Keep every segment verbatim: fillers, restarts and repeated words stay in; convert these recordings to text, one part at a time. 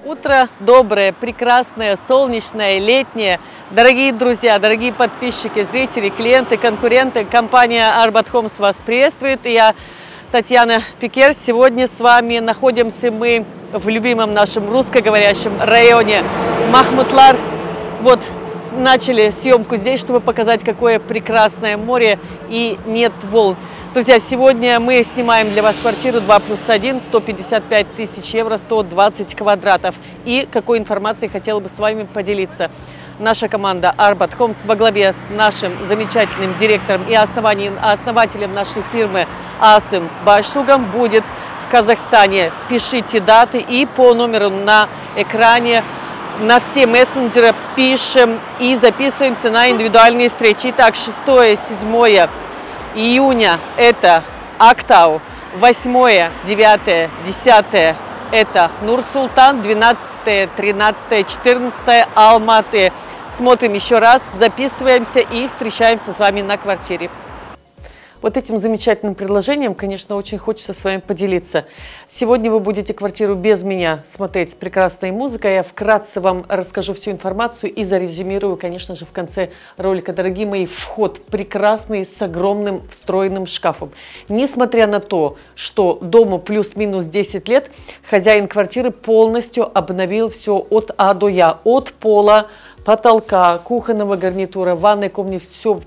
Утро доброе, прекрасное, солнечное, летнее. Дорогие друзья, дорогие подписчики, зрители, клиенты, конкуренты, компания Arbat Homes вас приветствует. И я, Татьяна Пекер. Сегодня с вами находимся мы в любимом нашем русскоговорящем районе Махмутлар. Вот начали съемку здесь, чтобы показать, какое прекрасное море и нет волн. Друзья, сегодня мы снимаем для вас квартиру два плюс один, сто пятьдесят пять тысяч евро, сто двадцать квадратов. И какой информацией хотела бы с вами поделиться. Наша команда Arbat Homes во главе с нашим замечательным директором и основателем нашей фирмы Асым Башсугом будет в Казахстане. Пишите даты и по номеру на экране. На все мессенджеры пишем и записываемся на индивидуальные встречи. Итак, шестое-седьмое июня это Актау, восьмое, девятое, десятое это Нур-Султан, двенадцатое, тринадцатое, четырнадцатое Алматы. Смотрим еще раз, записываемся и встречаемся с вами на квартире. Вот этим замечательным предложением, конечно, очень хочется с вами поделиться. Сегодня вы будете квартиру без меня смотреть с прекрасной музыкой. Я вкратце вам расскажу всю информацию и зарезюмирую, конечно же, в конце ролика. Дорогие мои, вход прекрасный, с огромным встроенным шкафом. Несмотря на то, что дому плюс-минус десять лет, хозяин квартиры полностью обновил все от А до Я. От пола, потолка, кухонного гарнитура, ванной комнаты, все,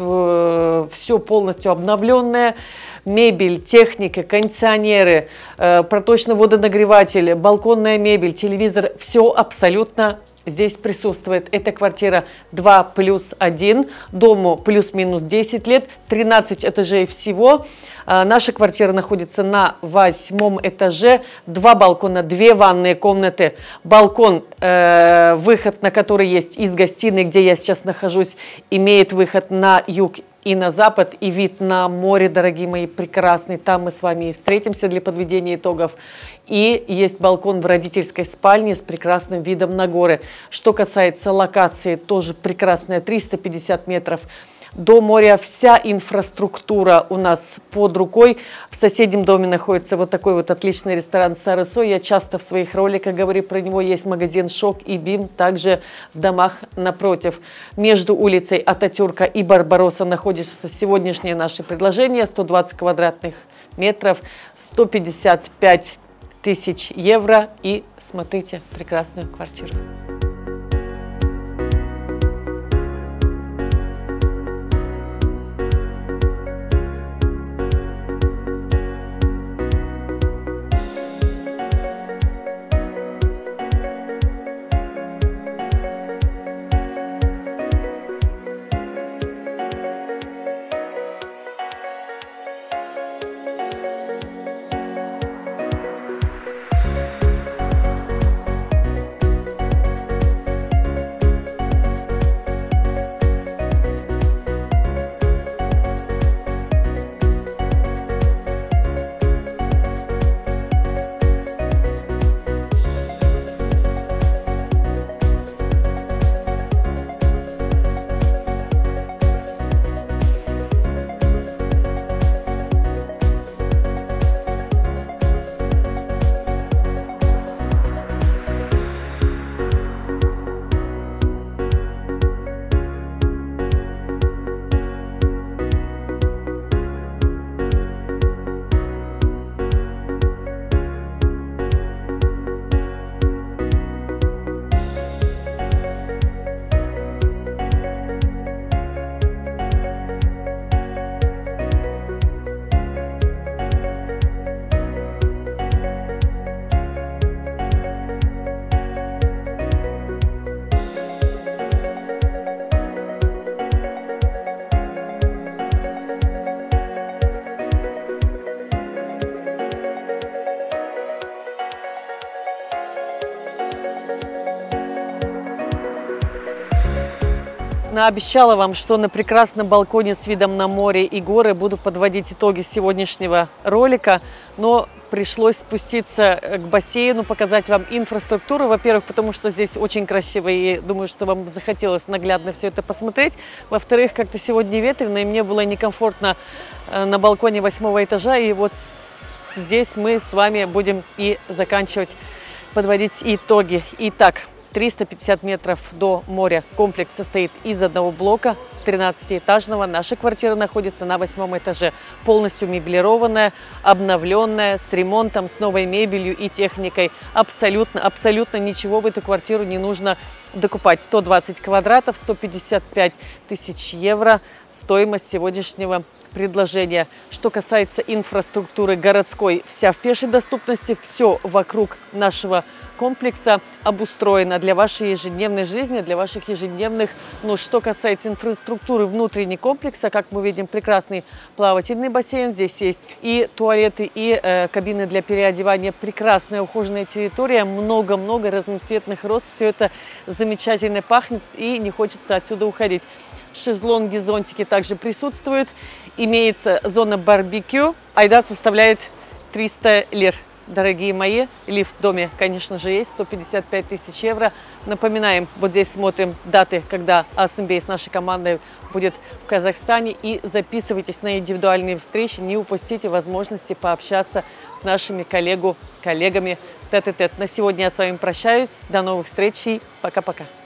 все полностью обновленное. Мебель, техника, кондиционеры, проточный водонагреватель, балконная мебель, телевизор, все абсолютно здесь присутствует. Это квартира два плюс один, дому плюс-минус десять лет, тринадцать этажей всего. Наша квартира находится на восьмом этаже, два балкона, две ванные комнаты, балкон, э, выход на который есть из гостиной, где я сейчас нахожусь, имеет выход на юг и на запад, и вид на море, дорогие мои, прекрасный. Там мы с вами и встретимся для подведения итогов. И есть балкон в родительской спальне с прекрасным видом на горы. Что касается локации, тоже прекрасная, триста пятьдесят метров до моря. Вся инфраструктура у нас под рукой. В соседнем доме находится вот такой вот отличный ресторан Сарысо. Я часто в своих роликах говорю про него. Есть магазин Шок и Бим. Также в домах напротив. Между улицей Ататюрка и Барбаросса находится сегодняшнее наше предложение. сто двадцать квадратных метров, сто пятьдесят пять тысяч евро. И смотрите прекрасную квартиру. Обещала вам, что на прекрасном балконе с видом на море и горы буду подводить итоги сегодняшнего ролика, но пришлось спуститься к бассейну, показать вам инфраструктуру. Во-первых, потому что здесь очень красиво, и думаю, что вам захотелось наглядно все это посмотреть. Во-вторых, как-то сегодня ветрено, и мне было некомфортно на балконе восьмого этажа, и вот здесь мы с вами будем и заканчивать подводить итоги. Итак, триста пятьдесят метров до моря. Комплекс состоит из одного блока тринадцатиэтажного. Наша квартира находится на восьмом этаже. Полностью меблированная, обновленная, с ремонтом, с новой мебелью и техникой. Абсолютно, абсолютно ничего в эту квартиру не нужно докупать. сто двадцать квадратов, сто пятьдесят пять тысяч евро стоимость сегодняшнего предложения. Что касается инфраструктуры городской, вся в пешей доступности, все вокруг нашего комплекса обустроено для вашей ежедневной жизни, для ваших ежедневных нужд. Что касается инфраструктуры внутренней комплекса, как мы видим, прекрасный плавательный бассейн. Здесь есть и туалеты, и э, кабины для переодевания. Прекрасная ухоженная территория, много-много разноцветных роз. Все это замечательно пахнет и не хочется отсюда уходить. Шезлонги, зонтики также присутствуют. Имеется зона барбекю. Айдат составляет триста лир. Дорогие мои, лифт в доме, конечно же, есть, сто пятьдесят пять тысяч евро. Напоминаем, вот здесь смотрим даты, когда Асымбей с нашей командой будет в Казахстане. И записывайтесь на индивидуальные встречи, не упустите возможности пообщаться с нашими коллегу, коллегами тет-а-тет. На сегодня я с вами прощаюсь. До новых встреч и пока-пока.